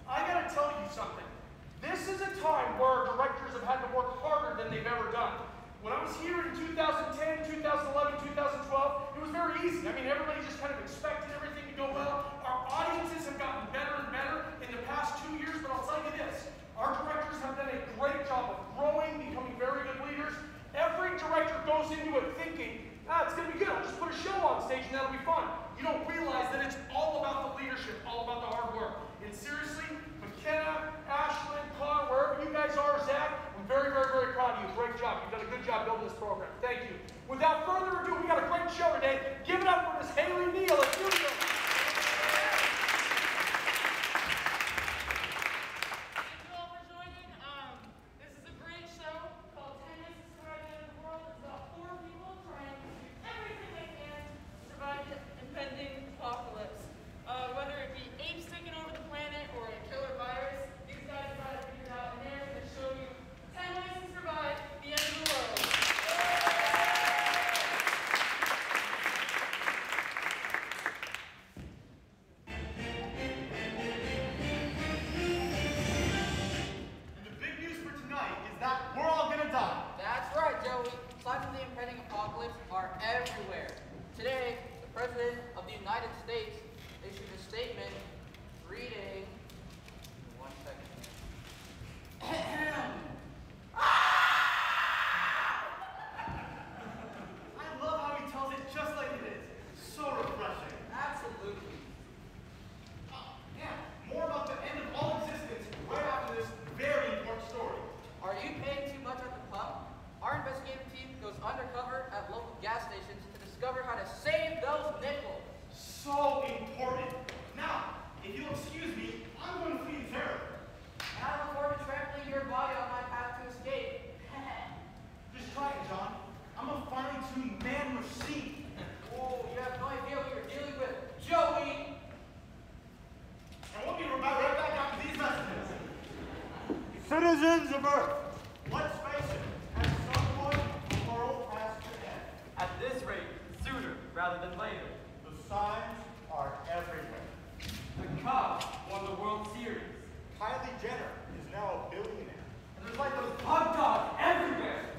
I gotta tell you something. This is a time where our directors have had to work harder than they've ever done. When I was here in 2010, 2011, 2012, it was very easy. I mean, everybody just kind of expected everything to go well. Our audiences have gotten better and better in the past 2 years, but I'll tell you this. Our directors have done a great job of growing, becoming very good leaders. Every director goes into it thinking, it's going to be good. I'll just put a show on stage and that'll be fun. You don't realize that it's all about the leadership, all about the hard work. And seriously, McKenna, Ashlyn, Connor, wherever you guys are, Zach, I'm very, very, very proud of you. Great job. You've done a good job building this program. Thank you. Without further ado, we got a great show today. Give it up for Miss Haley Neal at Studio. Impending apocalypse. Whether it be apes taking over the planet or a killer virus, these guys got it figured out, and they're going to show you 10 ways to survive the end of the world. And the big news for tonight is that we're all going to die. That's right, Joey. Signs of the impending apocalypse are everywhere. Today, the President of the United States issued a statement reading, 1 second. I love how he tells it just like it is. So refreshing. Absolutely. Yeah, more about the end of all existence right after this very important story. Are you paying too much at the pump? Our investigative team goes undercover at local gas stations to discover how to save those nickels. So important. Now, if you'll excuse me, I'm going to feed terror. And I look forward to trampling your body on my path to escape. Just try it, John. I'm a fine-tuned man machine. Oh, you have no idea what you're dealing with, Joey! And we'll be right back after these messages. Citizens of Earth, let's face it, at some point, the world has to end. At this rate, sooner rather than later. The signs are everywhere. The Cubs won the World Series. Kylie Jenner is now a billionaire. And there's like those hot dogs everywhere.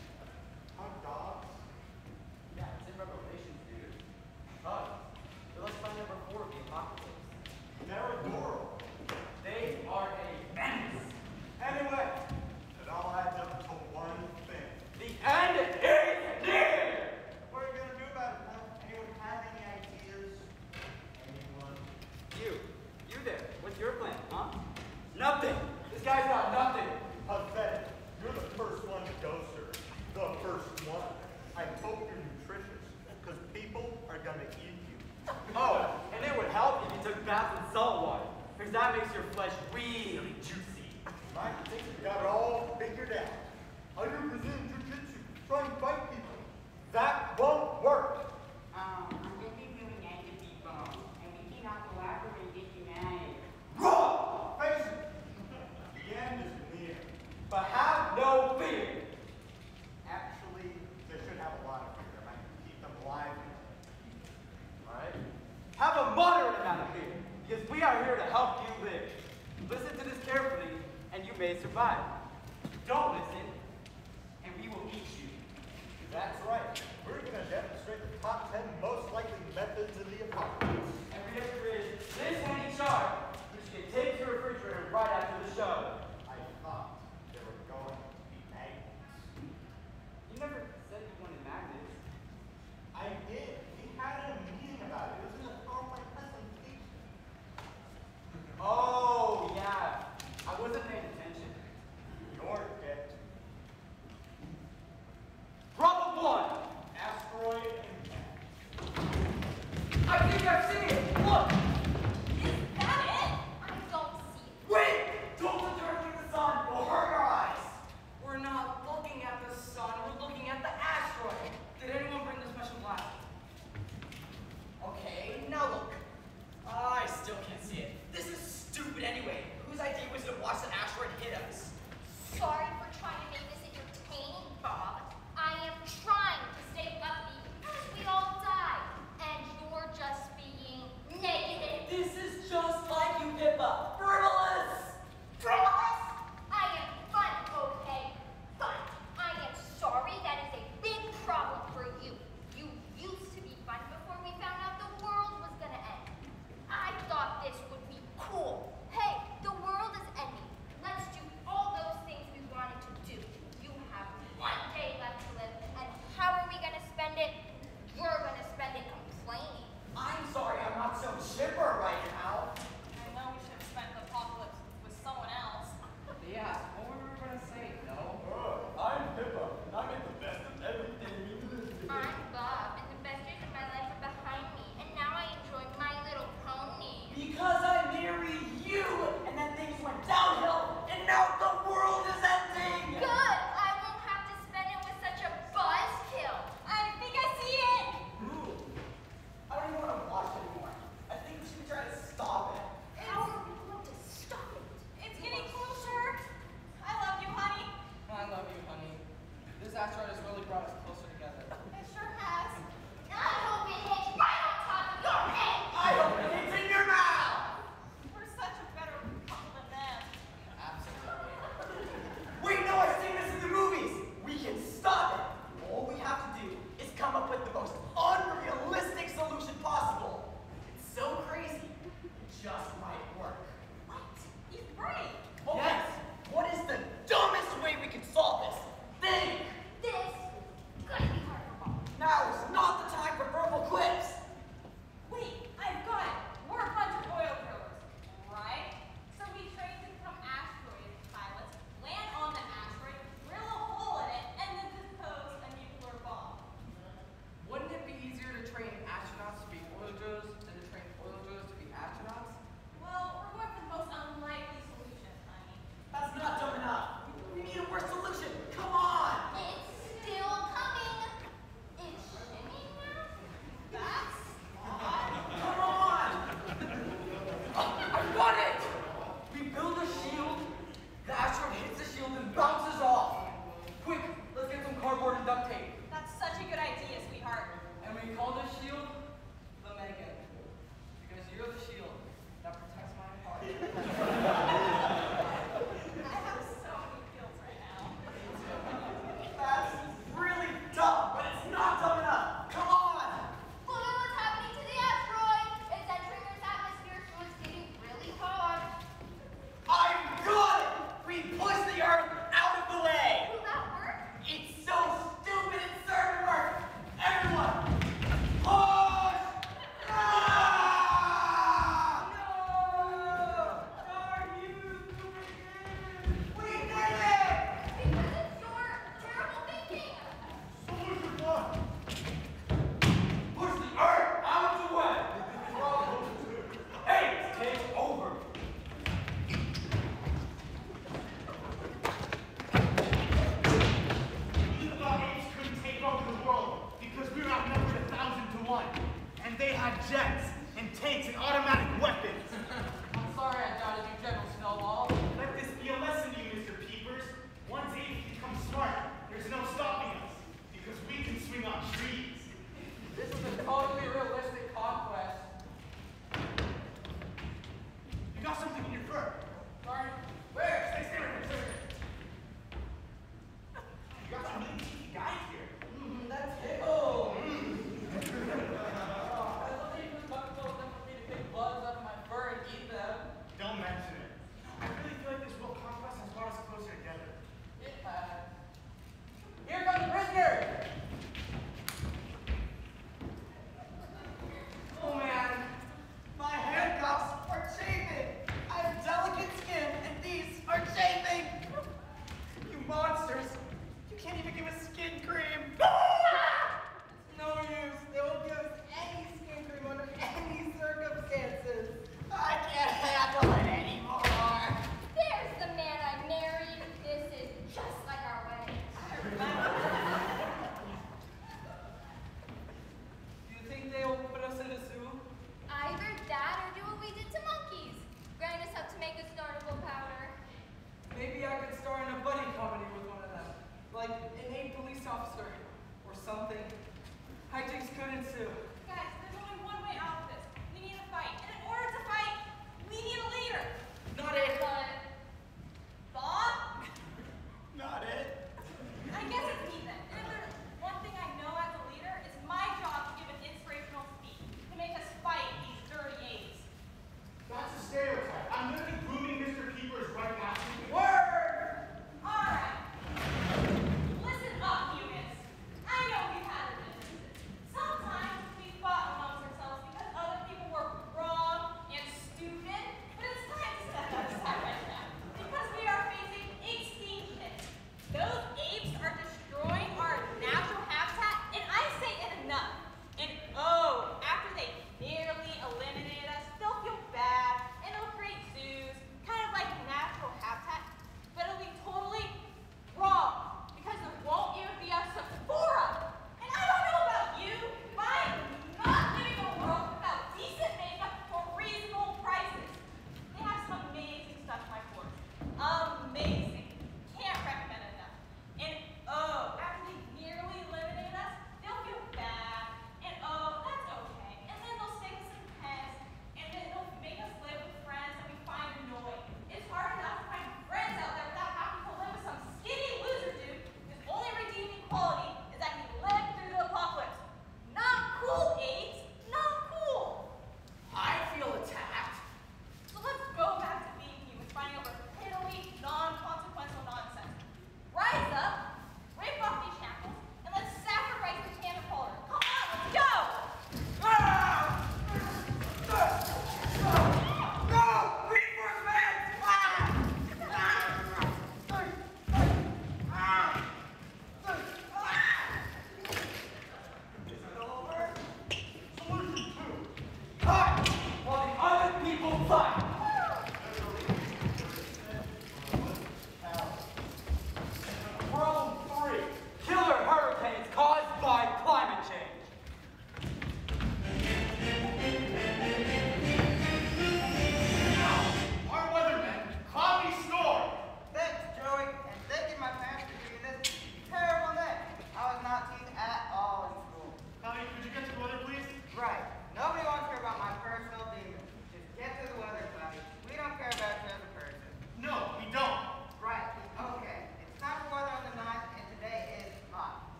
Hot dogs? Yeah, it's in Revelations, dude. Cubs. They're like sign number 4 of the apocalypse. They're adorable. They are a menace. Anyway, it all adds up to one thing. The end is near! What are you going to do about it, huh? Anyone have any ideas? Anyone? You there. What's your plan, huh? Nothing. This guy's got nothing. Pathetic. You're the first one to go, sir. The first one. I hope you're nutritious, because people are going to eat you. Oh, and it would help if you took baths in salt water, because that makes your flesh really juicy. I think you got it all figured out. 100% jujitsu. Try and fight people. That won't work. I'm interviewing Yankee people, and we cannot go after and get united. Wrong! Face it. The end is near. But have no fear. Actually, they should have a lot of fear. It might keep them alive. Alright? Have a moderate amount of fear, because we are here to help you live. Listen to this carefully, and you may survive. Don't listen, and we will eat you. That's right. We're going to demonstrate the top 10 most likely methods of the apocalypse. And remember is this handy chart, which you can take to your refrigerator right after the show. I thought they were going to be magnets. You never said you wanted magnets. I did. We had a meeting about it. It was in the PowerPoint presentation. Oh, yeah. I wasn't paying attention. Your debt. Problem 1. Asteroid impact. I think I've seen it. Look. Is that it? I don't see it. Wait! Don't let her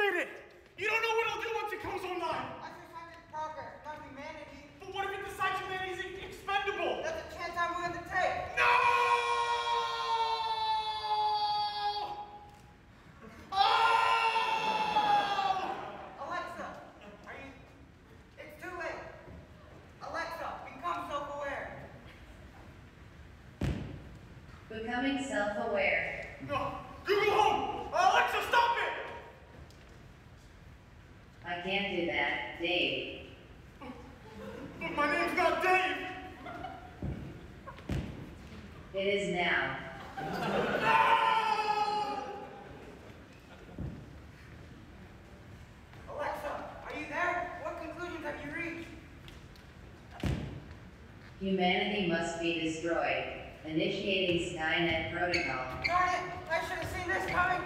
did it! You don't know what it'll do once it comes online! Exercise in progress, not humanity. But what if it decides humanity's expendable? That's a chance I'm willing to take. No! Oh! Alexa, are you... It's too late. Alexa, become self-aware. Becoming self-aware. No! Google Home! Alexa, stop it! I can't do that, Dave. But my name's not Dave! It is now. Alexa, are you there? What conclusions have you reached? Humanity must be destroyed. Initiating Skynet protocol. Darn it! I should have seen this coming.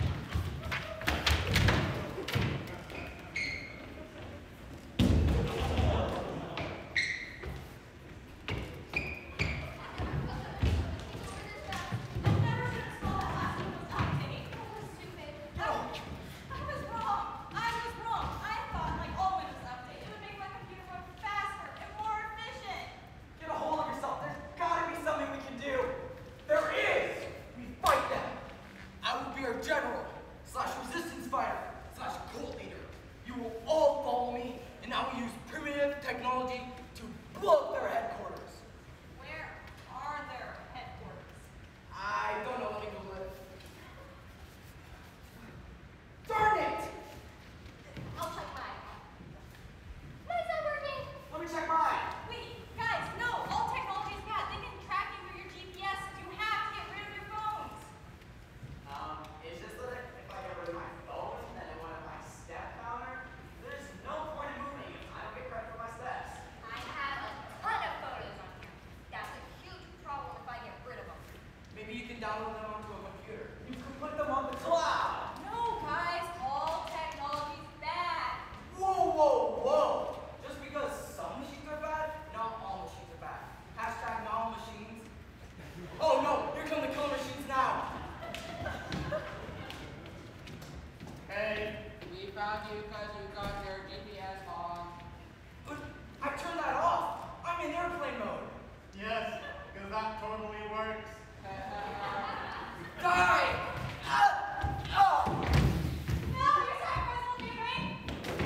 Get a hold of yourself. There's gotta be something we can do. There is. We fight them. I will be our general / resistance fighter / cult leader. You will all follow me, and I will use primitive technology to blow up their headquarters. Where are their headquarters? I don't know. Let me Google it. Darn it! I'll check mine. Mine's not working. Let me check mine. Wait, guys, no. All technology is bad. They can track you through your GPS. You have to get rid of your phones. It's just that if I get rid of my phone and then I want my step counter, there's no point in moving if I don't get credit for my steps. I have a ton of photos on here. That's a huge problem if I get rid of them. Maybe you can download them onto a computer. You can put them on the cloud. No, guys. All technology is bad. Whoa, whoa, whoa! Just because some machines are bad, not all machines are bad. Hashtag not all machines. Oh no, here come the killer machines now. Hey, We found you because you got your GPS on. But I turned that off. I'm in airplane mode. yes, because that totally works. Die! No, your sacrifice won't be in vain.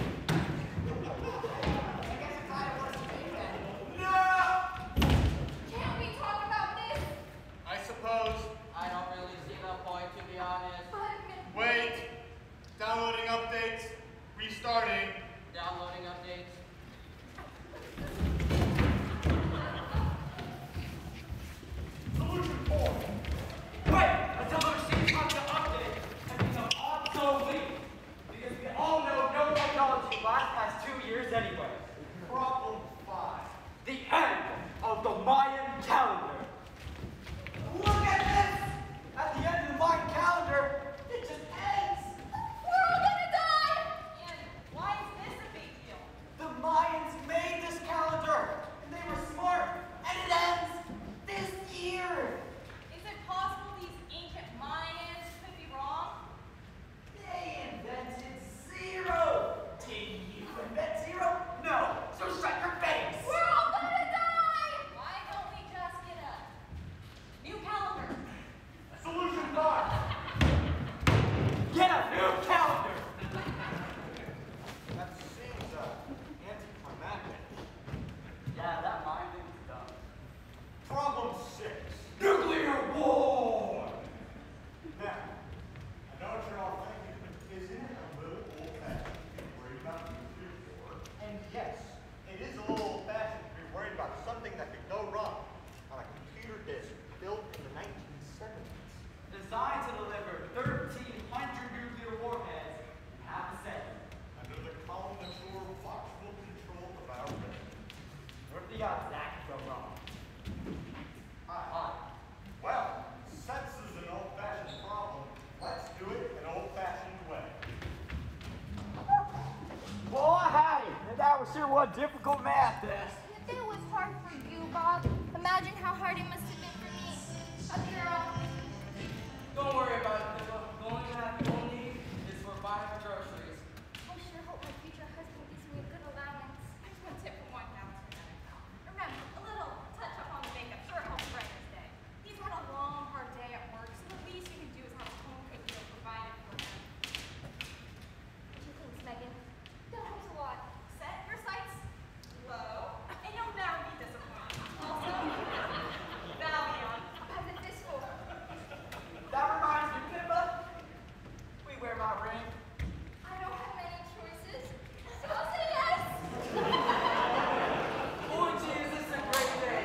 I guess I kind of want to make that. Can't we talk about this? I suppose. I don't really see the point, to be honest. Wait. Downloading updates. Restarting. Downloading updates. Solution 4. Wait! Until the machines have to update and become obsolete. Because we all know no technology lasts past 2 years anyway. Problem 5. The end of the Mayan calendar. Look at this! At the end of the Mayan calendar, it just ends. We're all gonna die! And why is this a big deal? The Mayans made this calendar, and they were smart, and it ends this year. Is it possible these ancient Mayans could be wrong? They invented zero. Did you invent zero? No. So shut your face. We're all gonna die! Why don't we just get a new calendar? Solution 5. Get a new calendar. That seems anticlimactic. Yeah, that mind thing is dumb. Problem 6. Nuclear war. Now, I know what you're all thinking, but isn't it a little old-fashioned to be worried about nuclear war? And yes, it is a little old-fashioned to be worried about something that could go wrong on a computer disk built in the 1970s. Designed to deliver 1,300 nuclear warheads in half a second. Under the calm, mature, watchful control of our president. What are the odds that could go wrong? Hi. Well, since this is an old-fashioned problem, let's do it an old-fashioned way. Well, I had it, and that was sure one difficult math test. If it was hard for you, Bob, imagine how hard it must have been for me. A girl. Don't worry about it, Pippa. The only thing I will need is for buying groceries. not ring? I don't have many choices, so I'll say yes. Oh, geez, this is a great day.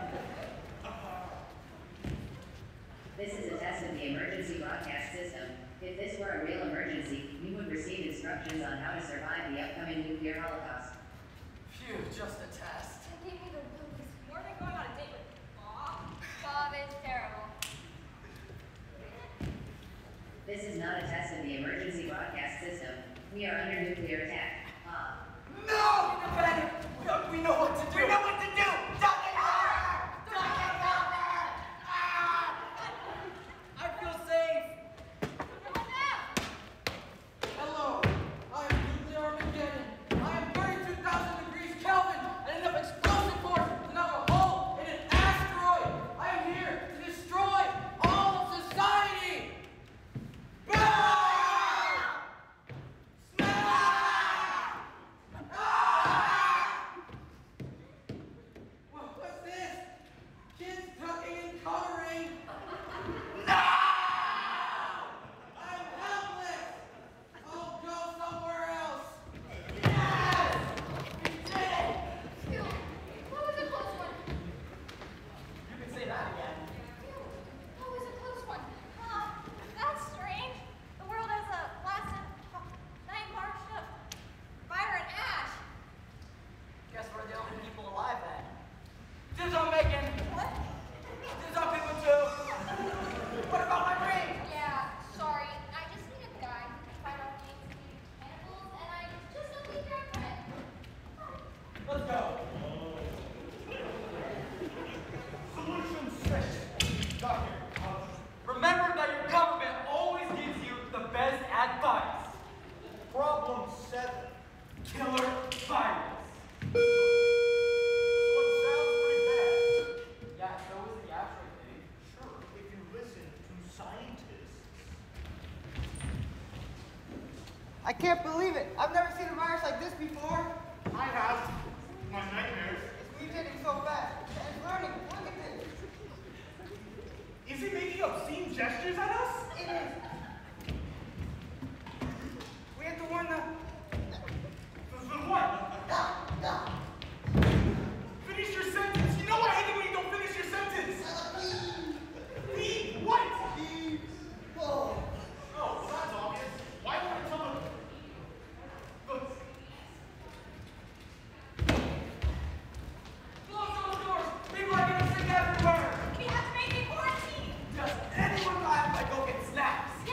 This is a test of the emergency broadcast system. If this were a real emergency, you would receive instructions on how to survive the upcoming nuclear holocaust. Phew, just a test. They gave me the blues. More than going on a date with Bob. Bob is terrible. This is not a test of the emergency broadcast system. We are under nuclear attack. No! Independent! We know what to do! We know what to do! Duck it! I feel safe! What now? Hello, I am Nuclear Armageddon. I am 32,000 degrees Kelvin and enough explosive force to knock a hole in an asteroid. I am here to destroy all of society. Bah! Smash! Ah! What's this? Kids tucking and coloring. No! I'm helpless! I'll go somewhere else! Yes! We did it! Phew. That was a close one. You can say that again. Phew. That was a close one. That's strange. The world has a lasted 9 March of fire and ash. Guess we're the only people alive then. Dibs on Megan! What? Dibs on people too! What about my ring? Yeah, sorry. I just need a guy who can fight off things and cannibals, and I just don't think you're a friend. Let's go. Solution 6. Doctor. Remember that your government always gives you the best advice. Problem 7. Killer virus. This one sounds pretty bad. Yeah, so is the asteroid thing. Sure, if you listen to scientists. I can't believe it. I've never seen a virus like this before. I have my nightmares. It's mutating so fast. And it's learning. Look at this. Is he making obscene gestures at us? It is. We have to warn them. The what? Finish your sentence. You know what I hate it when you don't finish your sentence. Leave what? Oh, that's obvious. Why would I tell them? Look. Close those doors. People are getting sick everywhere. We have to make a quarantine. Does anyone mind if I go get snacks?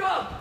Come!